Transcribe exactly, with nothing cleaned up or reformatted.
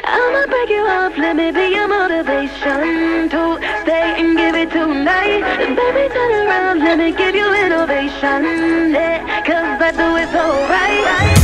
I'ma break you off, let me be your motivation to stay and give it tonight. Baby, turn around, let me give you innovation, yeah, cause I do it so right.